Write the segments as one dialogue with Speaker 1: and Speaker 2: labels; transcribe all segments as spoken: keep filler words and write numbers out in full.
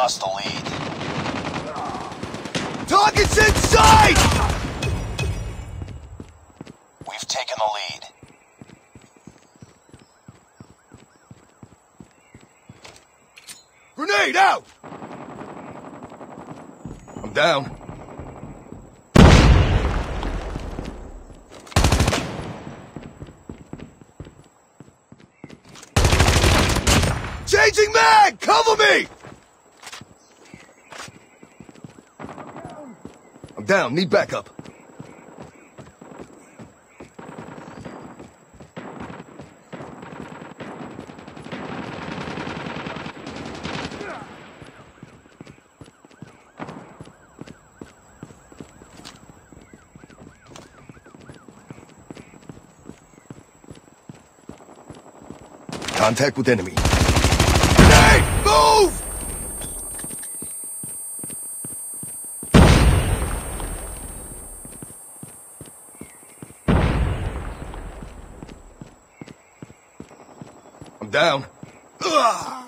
Speaker 1: lost the lead.
Speaker 2: Target's in sight!
Speaker 1: We've taken the lead.
Speaker 2: Grenade out! I'm down. Changing mag! Cover me! I'm down. Need backup. Contact with enemy. Grenade! Move! I'm down. Ugh.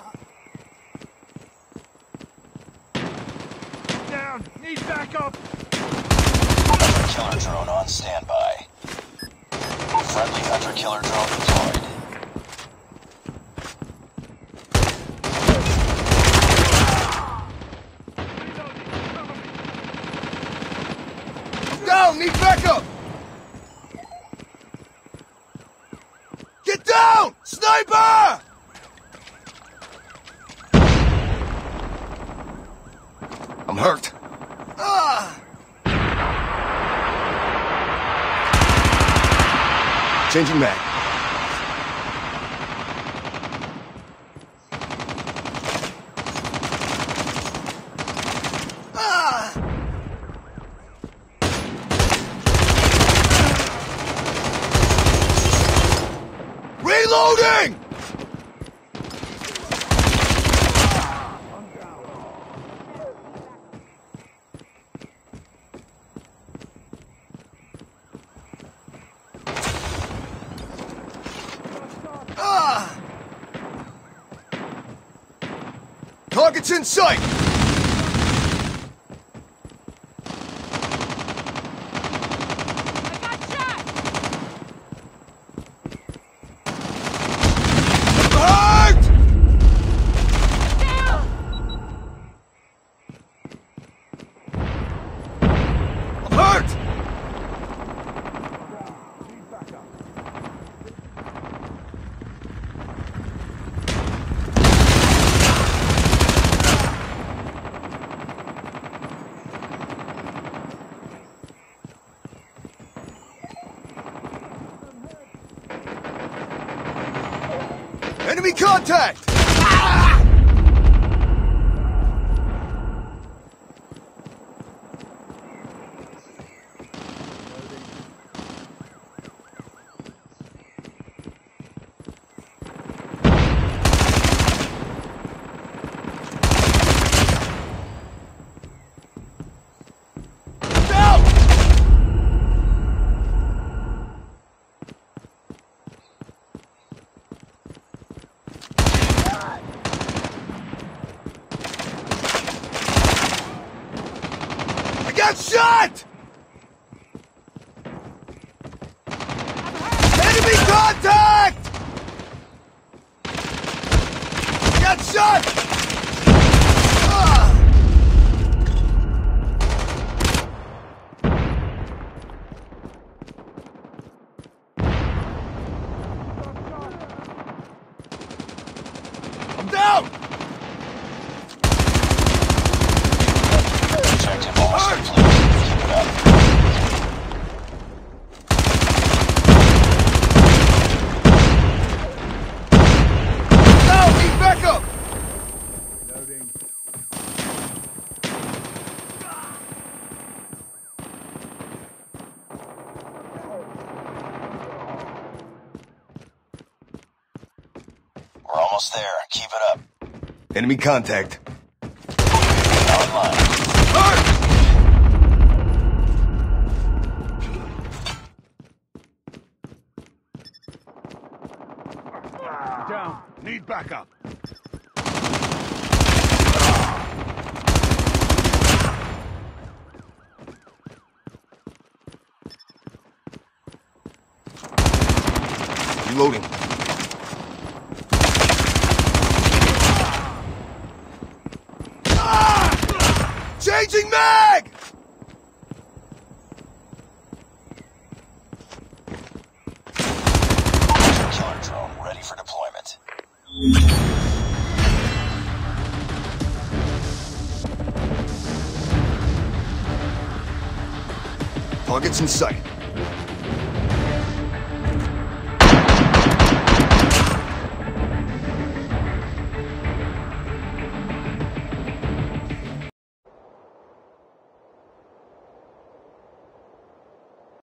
Speaker 3: Down! Need backup!
Speaker 1: Hunter-killer drone on standby. Friendly hunter-killer drone deployed.
Speaker 2: Down! Need backup! Get down! Sniper! I'm hurt. Ah! Changing mag. Ah! Reloading! Ah! Target's in sight! Enemy contact! Ah! Down! Got shot! Enemy contact! Got shot! Ah! I'm down!
Speaker 1: Objective almost complete. Keep it up.
Speaker 2: Now, need backup!
Speaker 3: Loading.
Speaker 1: We're almost there. Keep it up.
Speaker 2: Enemy contact.
Speaker 1: Online.
Speaker 2: Hurt!
Speaker 3: Down. Need backup.
Speaker 2: Reloading. Ah! Changing mag!
Speaker 1: Killer drone ready for deployment.
Speaker 2: Targets in sight.